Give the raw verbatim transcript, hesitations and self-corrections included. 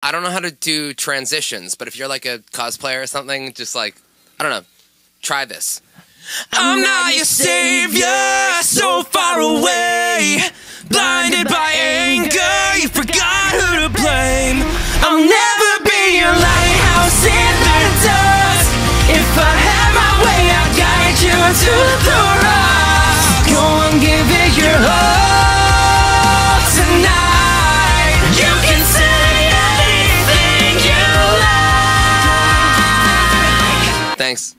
I don't know how to do transitions, but if you're like a cosplayer or something, just like, I don't know, try this. I'm not your savior, so far away, blinded by anger, you forgot who to blame. I'll never be your lighthouse in the dust. If I had my way, I'd guide you to